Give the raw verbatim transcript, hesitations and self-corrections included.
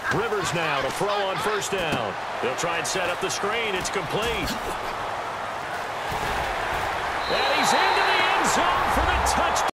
Rivers now to throw on first down. They'll try and set up the screen. It's complete.